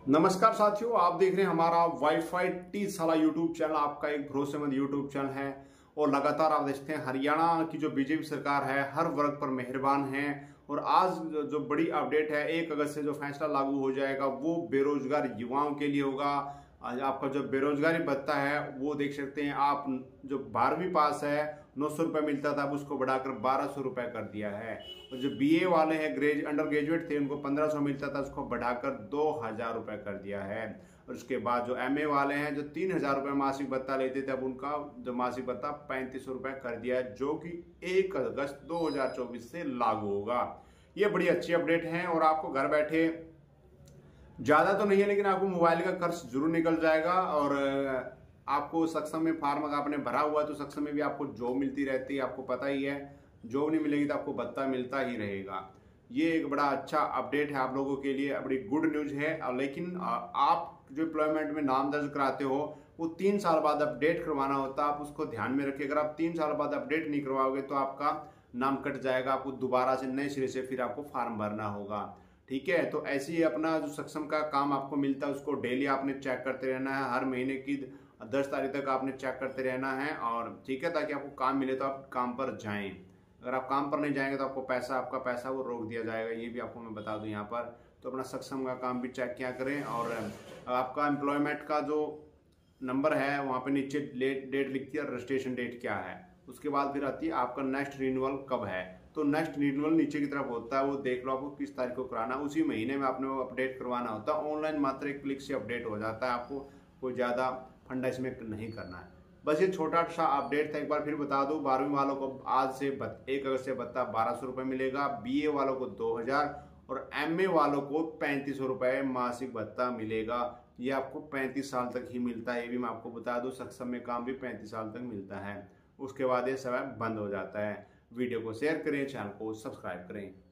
नमस्कार साथियों, आप देख रहे हैं हमारा वाईफाई 30 साला यूट्यूब चैनल। आपका एक भरोसेमंद यूट्यूब चैनल है और लगातार आप देखते हैं हरियाणा की जो बीजेपी सरकार है हर वर्ग पर मेहरबान है। और आज जो बड़ी अपडेट है, 1 अगस्त से जो फैसला लागू हो जाएगा वो बेरोजगार युवाओं के लिए होगा। आज आपका जो बेरोजगारी भत्ता है वो देख सकते हैं आप, जो 12वीं पास है 900 रुपये मिलता था, अब उसको बढ़ाकर 1200 रुपये कर दिया है। और जो बीए वाले हैं, अंडर ग्रेजुएट थे, उनको 1500 मिलता था, उसको बढ़ाकर 2000 रुपये कर दिया है। और उसके बाद जो एमए वाले हैं, जो 3000 रुपये मासिक भत्ता लेते थे, अब उनका जो मासिक भत्ता 3500 रुपये कर दिया है, जो कि 1 अगस्त 2024 से लागू होगा। ये बड़ी अच्छी अपडेट है और आपको घर बैठे ज्यादा तो नहीं है, लेकिन आपको मोबाइल का खर्च जरूर निकल जाएगा। और आपको सक्षम में फार्म अगर आपने भरा हुआ है तो सक्षम में भी आपको जॉब मिलती रहती है, आपको पता ही है। जॉब नहीं मिलेगी तो आपको भत्ता मिलता ही रहेगा। ये एक बड़ा अच्छा अपडेट है आप लोगों के लिए, बड़ी गुड न्यूज है। लेकिन आप जो एम्प्लॉयमेंट में नाम दर्ज कराते हो वो 3 साल बाद अपडेट करवाना होता है, आप उसको ध्यान में रखिए। अगर आप 3 साल बाद अपडेट नहीं करवाओगे तो आपका नाम कट जाएगा, आपको दोबारा से नए सिरे से फिर आपको फॉर्म भरना होगा। ठीक है, तो ऐसे ही अपना जो सक्षम का काम आपको मिलता है उसको डेली आपने चेक करते रहना है। हर महीने की 10 तारीख तक आपने चेक करते रहना है। और ठीक है, ताकि आपको काम मिले तो आप काम पर जाएं। अगर आप काम पर नहीं जाएंगे तो आपको आपका पैसा वो रोक दिया जाएगा, ये भी आपको मैं बता दूं यहाँ पर। तो अपना सक्षम का काम भी चेक किया करें। और आपका एम्प्लॉयमेंट का जो नंबर है वहाँ पे नीचे डेट लिखती है, रजिस्ट्रेशन डेट क्या है। उसके बाद फिर आती है आपका नेक्स्ट रिन्यूअल कब है। तो नेक्स्ट रिन्यूअल नीचे की तरफ होता है, वो देख लो आपको किस तारीख को कराना, उसी महीने में आपने वो अपडेट करवाना होता है। ऑनलाइन मात्र एक क्लिक से अपडेट हो जाता है, आपको कोई ज़्यादा फंडा इसमें नहीं करना है। बस ये छोटा सा अपडेट था, एक बार फिर बता दूं। 12वीं वालों को आज से 1 अगस्त से भत्ता 1200 रुपये मिलेगा, बीए वालों को 2000 और एमए वालों को 3500 रुपये मासिक भत्ता मिलेगा। ये आपको 35 साल तक ही मिलता है, ये भी मैं आपको बता दूं। सक्षम में काम भी 35 साल तक मिलता है, उसके बाद ये समय बंद हो जाता है। वीडियो को शेयर करें, चैनल को सब्सक्राइब करें।